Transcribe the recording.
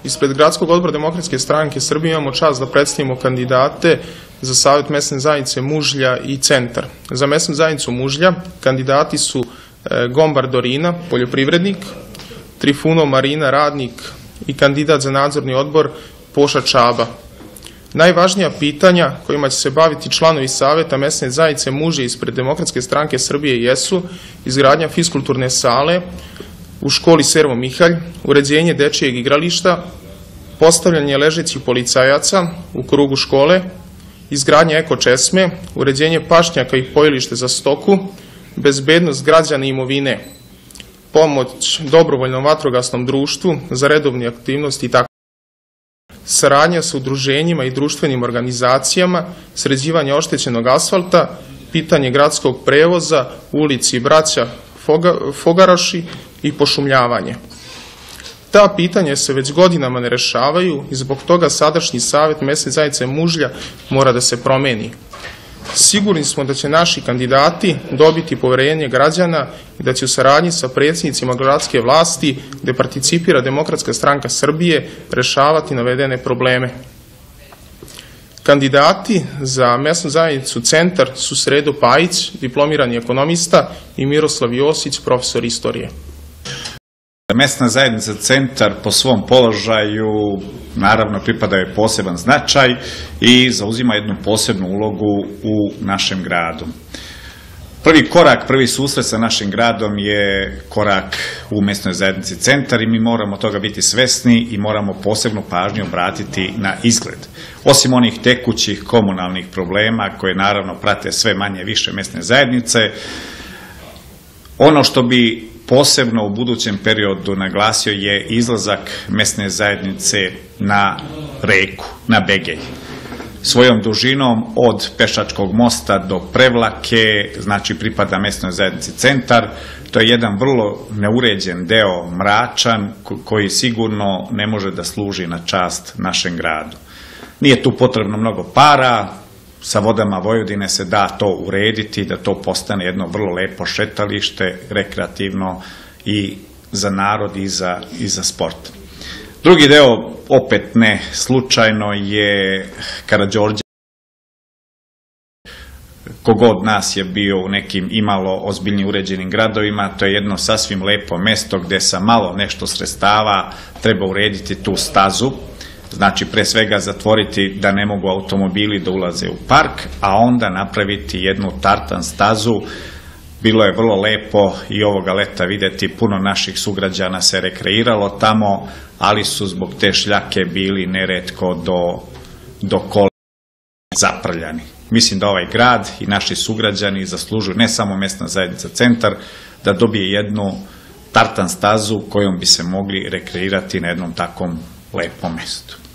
ispred Gradskog odbora Demokratske stranke Srbije imamo čast da predstavimo kandidate za Savet mesne zajednice Mužlja i Centar. Za mesnu zajednicu Mužlja kandidati su Gombar Dorina, poljoprivrednik, Trifunov Marina, radnik i kandidat za nadzorni odbor Poša Čaba. Najvažnija pitanja kojima će se baviti članovi Saveta mesne zajednice Mužlja ispred Demokratske stranke Srbije jesu izgradnja fiskulturne sale u školi Servo Mihalj, uređenje dečijeg igrališta, postavljanje ležećih policajaca u krugu škole, izgradnja eko česme, uređenje pašnjaka i pojilište za stoku, bezbednost građana i imovine, pomoć dobrovoljnom vatrogasnom društvu za redovne aktivnosti itd. Saradnja sa udruženjima i društvenim organizacijama, sređivanje oštećenog asfalta, pitanje gradskog prevoza u ulici Braća Fogaraši i pošumljavanje. Ta pitanja se već godinama ne rešavaju i zbog toga sadašnji Savet mesne zajednice Mužlja mora da se promeni. Sigurni smo da će naši kandidati dobiti poverenje građana i da će u saradnji sa predsjednicima gradske vlasti, gde participira Demokratska stranka Srbije, rešavati navedene probleme. Kandidati za mesnu zajednicu Centar su Sredo Pajić, diplomirani ekonomista, i Miroslav Josić, profesor istorije. Mesna zajednica Centar po svom položaju naravno pripada joj poseban značaj i zauzima jednu posebnu ulogu u našem gradu. Prvi korak, prvi susret sa našim gradom je korak u mesnoj zajednici Centar i mi moramo toga biti svesni i moramo posebnu pažnju obratiti na izgled. Osim onih tekućih komunalnih problema koje naravno prate sve manje više mesne zajednice, ono što bi posebno u budućem periodu naglasio je izlazak mesne zajednice na reku, na Begej. Svojom dužinom od Pešačkog mosta do Prevlake, znači pripada mesnoj zajednici Centar. To je jedan vrlo neuređen deo, mračan, koji sigurno ne može da služi na čast našem gradu. Nije tu potrebno mnogo para, sa Vodama Vojvodine se da to urediti, da to postane jedno vrlo lepo šetalište, rekreativno i za narod i za sport. Drugi deo, opet ne slučajno, je Karađorđe. Kogod nas je bio u nekim imalo ozbiljnije uređenim gradovima, to je jedno sasvim lepo mesto gde sa malo nešto sredstava treba urediti tu stazu. Znači, pre svega zatvoriti da ne mogu automobili da ulaze u park, a onda napraviti jednu tartan stazu. Bilo je vrlo lepo i ovoga leta videti, puno naših sugrađana se rekreiralo tamo, ali su zbog te šljake bili neretko do kolena zaprljani. Mislim da ovaj grad i naši sugrađani zaslužuju, ne samo mesna zajednica Centar, da dobije jednu tartan stazu kojom bi se mogli rekreirati na jednom takvom lepom mestu.